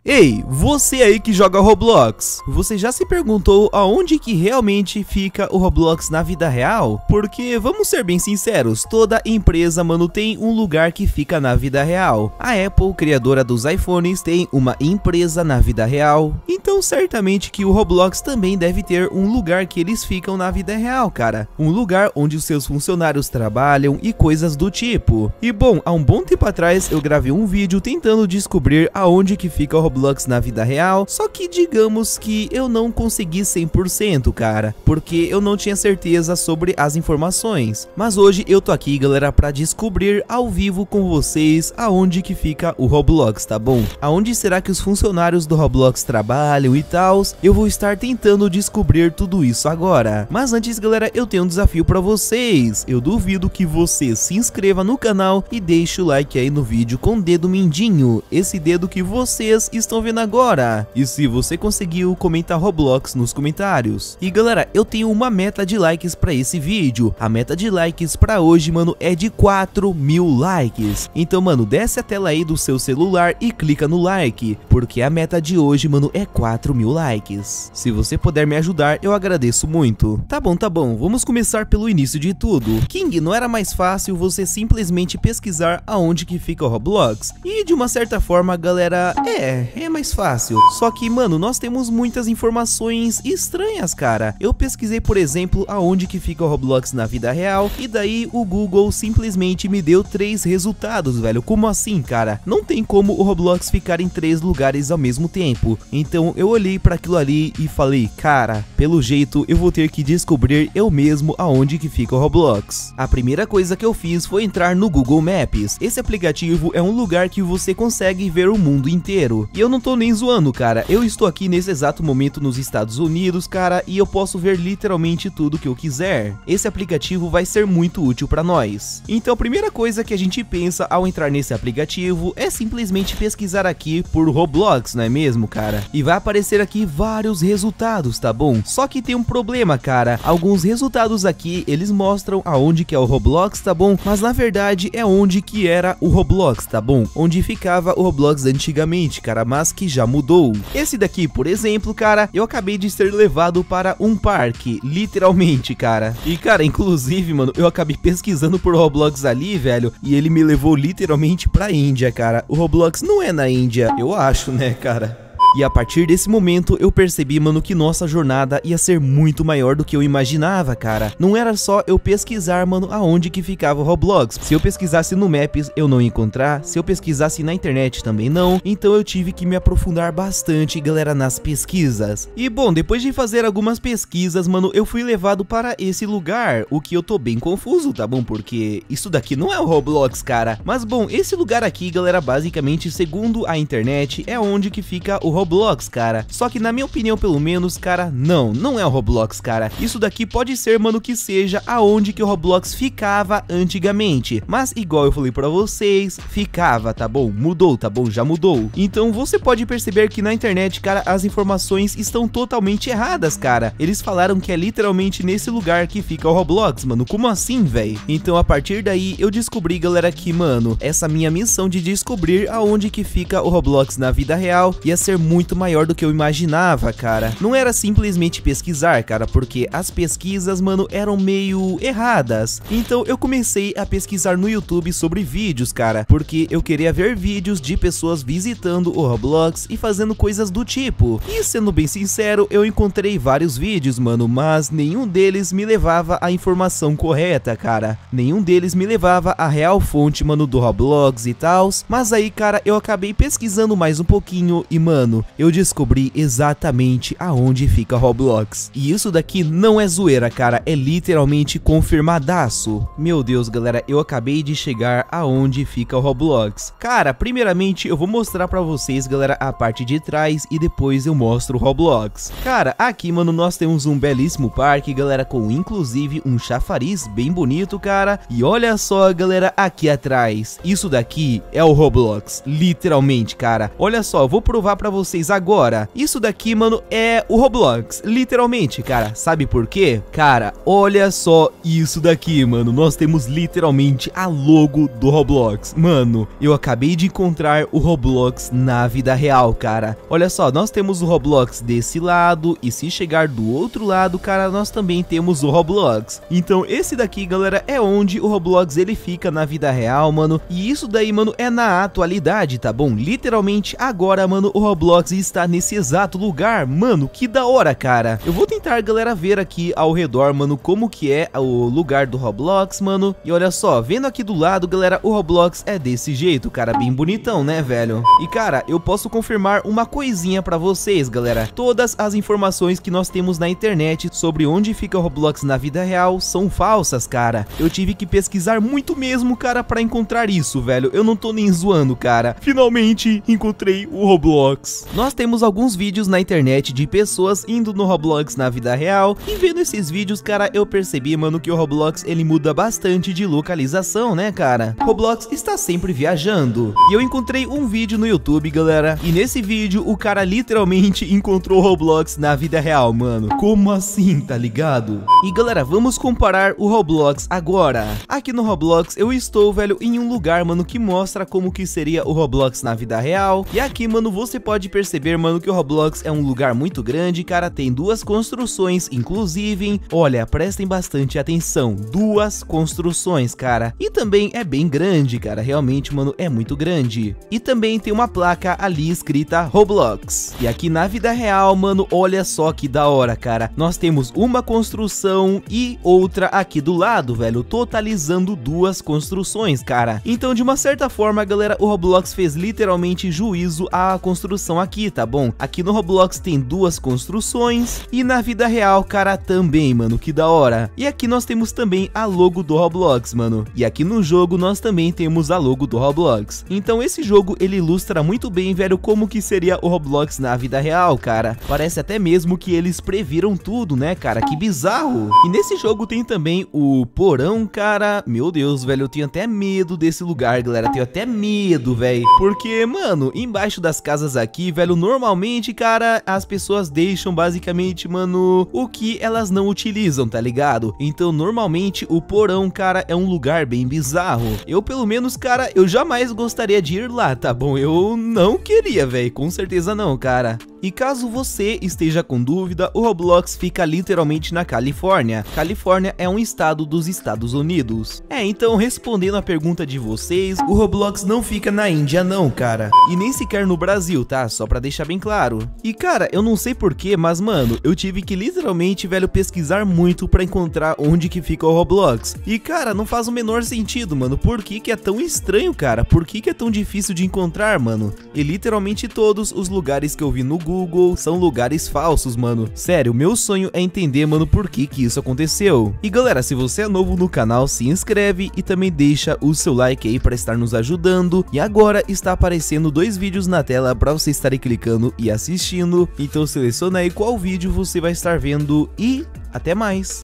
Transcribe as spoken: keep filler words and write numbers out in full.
Ei, você aí que joga Roblox, você já se perguntou aonde que realmente fica o Roblox na vida real? Porque, vamos ser bem sinceros, toda empresa, mano, tem um lugar que fica na vida real. A Apple, criadora dos iPhones, tem uma empresa na vida real. Então, certamente que o Roblox também deve ter um lugar que eles ficam na vida real, cara. Um lugar onde os seus funcionários trabalham e coisas do tipo. E bom, há um bom tempo atrás eu gravei um vídeo tentando descobrir aonde que fica o Roblox Roblox na vida real, só que digamos que eu não consegui cem por cento, cara, porque eu não tinha certeza sobre as informações. Mas hoje eu tô aqui, galera, pra descobrir ao vivo com vocês aonde que fica o Roblox, tá bom? Aonde será que os funcionários do Roblox trabalham e tal? Eu vou estar tentando descobrir tudo isso agora. Mas antes, galera, eu tenho um desafio pra vocês. Eu duvido que você se inscreva no canal e deixe o like aí no vídeo com o dedo mindinho, esse dedo que vocês estão vendo agora. E se você conseguiu, comenta Roblox nos comentários. E galera, eu tenho uma meta de likes pra esse vídeo. A meta de likes pra hoje, mano, é de quatro mil likes. Então, mano, desce a tela aí do seu celular e clica no like, porque a meta de hoje, mano, é quatro mil likes. Se você puder me ajudar, eu agradeço muito. Tá bom, tá bom, vamos começar pelo início de tudo. King, não era mais fácil você simplesmente pesquisar aonde que fica o Roblox? E de uma certa forma, galera, é... É mais fácil, só que, mano, nós temos muitas informações estranhas, cara. Eu pesquisei, por exemplo, aonde que fica o Roblox na vida real, e daí o Google simplesmente me deu três resultados, velho. Como assim, cara? Não tem como o Roblox ficar em três lugares ao mesmo tempo. Então eu olhei para aquilo ali e falei, cara, pelo jeito eu vou ter que descobrir eu mesmo aonde que fica o Roblox. A primeira coisa que eu fiz foi entrar no Google Maps. Esse aplicativo é um lugar que você consegue ver o mundo inteiro. E eu não tô nem zoando, cara, eu estou aqui nesse exato momento nos Estados Unidos, cara, e eu posso ver literalmente tudo que eu quiser. Esse aplicativo vai ser muito útil pra nós. Então a primeira coisa que a gente pensa ao entrar nesse aplicativo é simplesmente pesquisar aqui por Roblox, não é mesmo, cara? E vai aparecer aqui vários resultados, tá bom? Só que tem um problema, cara, alguns resultados aqui, eles mostram aonde que é o Roblox, tá bom? Mas na verdade é onde que era o Roblox, tá bom? Onde ficava o Roblox antigamente, cara, mas que já mudou. Esse daqui, por exemplo, cara, eu acabei de ser levado para um parque, literalmente, cara. E, cara, inclusive, mano, eu acabei pesquisando por Roblox ali, velho, e ele me levou literalmente pra Índia, cara. O Roblox não é na Índia, eu acho, né, cara? E a partir desse momento eu percebi, mano, que nossa jornada ia ser muito maior do que eu imaginava, cara. Não era só eu pesquisar, mano, aonde que ficava o Roblox. Se eu pesquisasse no Maps, eu não ia encontrar. Se eu pesquisasse na internet, também não. Então eu tive que me aprofundar bastante, galera, nas pesquisas. E bom, depois de fazer algumas pesquisas, mano, eu fui levado para esse lugar. O que eu tô bem confuso, tá bom? Porque isso daqui não é o Roblox, cara. Mas bom, esse lugar aqui, galera, basicamente, segundo a internet, é onde que fica o Roblox. Roblox, cara. Só que na minha opinião, pelo menos, cara, não, não é o Roblox, cara. Isso daqui pode ser, mano, que seja aonde que o Roblox ficava antigamente. Mas igual eu falei pra vocês, ficava, tá bom? Mudou, tá bom? Já mudou. Então você pode perceber que na internet, cara, as informações estão totalmente erradas, cara. Eles falaram que é literalmente nesse lugar que fica o Roblox, mano. Como assim, velho? Então a partir daí eu descobri, galera, que, mano, essa minha missão de descobrir aonde que fica o Roblox na vida real ia ser muito muito maior do que eu imaginava, cara. Não era simplesmente pesquisar, cara, porque as pesquisas, mano, eram meio erradas. Então eu comecei a pesquisar no YouTube sobre vídeos, cara, porque eu queria ver vídeos de pessoas visitando o Roblox e fazendo coisas do tipo. E sendo bem sincero, eu encontrei vários vídeos, mano, mas nenhum deles me levava à informação correta, cara. Nenhum deles me levava à real fonte, mano, do Roblox e tal. Mas aí, cara, eu acabei pesquisando mais um pouquinho e, mano, eu descobri exatamente aonde fica Roblox. E isso daqui não é zoeira, cara, é literalmente confirmadaço. Meu Deus, galera, eu acabei de chegar aonde fica o Roblox. Cara, primeiramente eu vou mostrar pra vocês, galera, a parte de trás e depois eu mostro o Roblox. Cara, aqui, mano, nós temos um belíssimo parque, galera, com inclusive um chafariz bem bonito, cara. E olha só, galera, aqui atrás, isso daqui é o Roblox, literalmente, cara. Olha só, eu vou provar pra vocês vocês agora. Isso daqui, mano, é o Roblox, literalmente, cara. Sabe por quê? Cara, olha só isso daqui, mano. Nós temos literalmente a logo do Roblox. Mano, eu acabei de encontrar o Roblox na vida real, cara. Olha só, nós temos o Roblox desse lado e se chegar do outro lado, cara, nós também temos o Roblox. Então esse daqui, galera, é onde o Roblox ele fica na vida real, mano. E isso daí, mano, é na atualidade, tá bom? Literalmente agora, mano, o Roblox está nesse exato lugar. Mano, que da hora, cara. Eu vou tentar, galera, ver aqui ao redor, mano, como que é o lugar do Roblox, mano. E olha só, vendo aqui do lado, galera, o Roblox é desse jeito, cara, bem bonitão, né, velho? E, cara, eu posso confirmar uma coisinha pra vocês, galera. Todas as informações que nós temos na internet sobre onde fica o Roblox na vida real são falsas, cara. Eu tive que pesquisar muito mesmo, cara, pra encontrar isso, velho. Eu não tô nem zoando, cara. Finalmente encontrei o Roblox. Nós temos alguns vídeos na internet de pessoas indo no Roblox na vida real. E vendo esses vídeos, cara, eu percebi, mano, que o Roblox ele muda bastante de localização, né, cara? Roblox está sempre viajando. E eu encontrei um vídeo no YouTube, galera. E nesse vídeo, o cara literalmente encontrou o Roblox na vida real, mano. Como assim, tá ligado? E, galera, vamos comparar o Roblox agora. Aqui no Roblox, eu estou, velho, em um lugar, mano, que mostra como que seria o Roblox na vida real. E aqui, mano, você pode perceber, mano, que o Roblox é um lugar muito grande, cara. Tem duas construções, inclusive. Olha, prestem bastante atenção. Duas construções, cara. E também é bem grande, cara. Realmente, mano, é muito grande. E também tem uma placa ali escrita Roblox. E aqui na vida real, mano, olha só que da hora, cara. Nós temos uma construção e outra aqui do lado, velho, totalizando duas construções, cara. Então, de uma certa forma, galera, o Roblox fez literalmente juízo à construção aqui, tá bom? Aqui no Roblox tem duas construções e na vida real, cara, também, mano, que da hora. E aqui nós temos também a logo do Roblox, mano. E aqui no jogo nós também temos a logo do Roblox. Então esse jogo, ele ilustra muito bem, velho, como que seria o Roblox na vida real, cara. Parece até mesmo que eles previram tudo, né, cara? Que bizarro. E nesse jogo tem também o porão, cara. Meu Deus, velho, eu tenho até medo desse lugar, galera. Tenho até medo, velho. Porque, mano, embaixo das casas aqui, velho, normalmente, cara, as pessoas deixam basicamente, mano, o que elas não utilizam, tá ligado? Então, normalmente, o porão, cara, é um lugar bem bizarro. Eu, pelo menos, cara, eu jamais gostaria de ir lá, tá bom? Eu não queria, velho. Com certeza não, cara. E caso você esteja com dúvida, o Roblox fica literalmente na Califórnia. Califórnia é um estado dos Estados Unidos. É, então respondendo a pergunta de vocês, o Roblox não fica na Índia não, cara. E nem sequer no Brasil, tá? Só pra deixar bem claro. E cara, eu não sei porquê, mas mano, eu tive que literalmente, velho, pesquisar muito pra encontrar onde que fica o Roblox. E cara, não faz o menor sentido, mano. Por que que é tão estranho, cara? Por que que é tão difícil de encontrar, mano? E literalmente todos os lugares que eu vi no Google Google são lugares falsos, mano. Sério, meu sonho é entender, mano, por que que isso aconteceu. E galera, se você é novo no canal, se inscreve e também deixa o seu like aí para estar nos ajudando. E agora está aparecendo dois vídeos na tela para você estar clicando e assistindo. Então seleciona aí qual vídeo você vai estar vendo e até mais.